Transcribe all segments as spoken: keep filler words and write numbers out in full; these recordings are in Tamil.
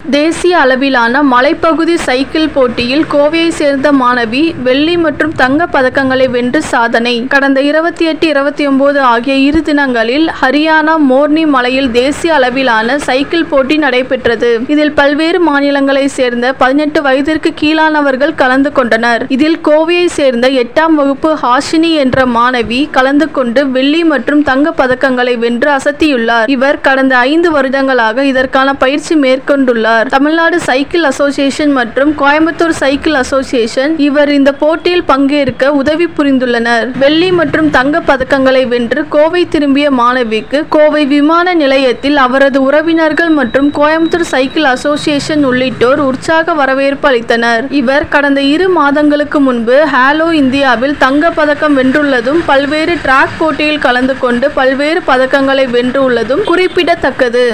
தேசிய அளவிலான மலைப்பகுதி சைக்கிள் போட்டியில் கோவையை சேர்ந்த மாணவி வெள்ளி மற்றும் தங்க பதக்கங்களை வென்று சாதனை. கடந்த இருபத்தி எட்டு இருபத்தி ஒன்பது ஆகிய இரு தினங்களில் ஹரியானா மோர்னி மலையில் தேசிய அளவிலான சைக்கிள் போட்டி நடைபெற்றது. இதில் பல்வேறு மாநிலங்களை சேர்ந்த பதினெட்டு வயதிற்கு கீழானவர்கள் கலந்து கொண்டனர். இதில் கோவையை சேர்ந்த எட்டாம் வகுப்பு ஹாஷினி என்ற மாணவி கலந்து கொண்டு வெள்ளி மற்றும் தங்க பதக்கங்களை வென்று அசத்தியுள்ளார். இவர் கடந்த ஐந்து வருடங்களாக இதற்கான பயிற்சி மேற்கொண்டுள்ளார். தமிழ்நாடு சைக்கிள் அசோசியேஷன் மற்றும் கோயம்புத்தூர் சைக்கிள் அசோசியேஷன் இவர் இந்த போட்டியில் பங்கேற்க உதவி புரிந்துள்ளனர். வெள்ளி மற்றும் தங்க பதக்கங்களை வென்று கோவை திரும்பிய மாணவிக்கு கோவை விமான நிலையத்தில் அவரது உறவினர்கள் மற்றும் கோயம்புத்தூர் சைக்கிள் அசோசியேஷன் உள்ளிட்டோர் உற்சாக வரவேற்பு அளித்தனர். இவர் கடந்த இரு மாதங்களுக்கு முன்பு ஹேலோ இந்தியாவில் தங்க பதக்கம் வென்றுள்ளதும் பல்வேறு டிராக் போட்டியில் கலந்து கொண்டு பல்வேறு பதக்கங்களை வென்றுள்ளதும் குறிப்பிடத்தக்கது.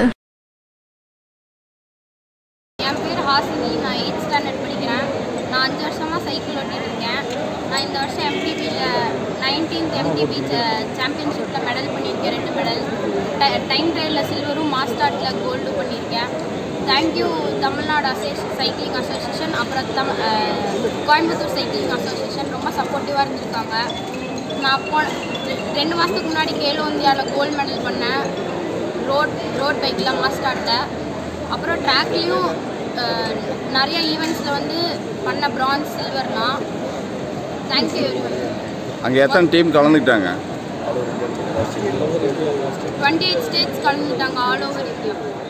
ஹாசினி, நான் எயித் ஸ்டாண்டர்ட் படிக்கிறேன். நான் அஞ்சு வருஷமாக சைக்கிள் ஓட்டிகிட்டு இருக்கேன். நான் இந்த வருஷம் எம்டிபியில் நைன்டீன்த் எம்டிபி சாம்பியன்ஷிப்பில் மெடல் பண்ணியிருக்கேன், ரெண்டு மெடல். டைம் ட்ரையலில் சில்வரும் மாஸ்டார்ட்டில் கோல்டு பண்ணியிருக்கேன். தேங்க்யூ தமிழ்நாடு அசோசி சைக்கிளிங் அசோசியேஷன், அப்புறம் தம் கோயம்புத்தூர் சைக்கிளிங் அசோசியேஷன் ரொம்ப சப்போர்ட்டிவாக இருந்திருக்காங்க. நான் போன ரெண்டு மாதத்துக்கு முன்னாடி கேலோ இந்தியாவில் கோல்டு மெடல் பண்ணேன், ரோட் ரோட் பைக்கில் மாஸ்டார்ட்டில். அப்புறம் ட்ராக்லேயும் நிறைய ஈவெண்ட்ஸில் வந்து பண்ண பிரான்ஸ், சில்வர்லாம். Thank you everyone. அங்கே எத்தனை டீம் கலந்துக்கிட்டாங்க? டுவெண்ட்டி எயிட் ஸ்டேட்ஸ் கலந்துக்கிட்டாங்க, ஆல் ஓவர் இந்தியா.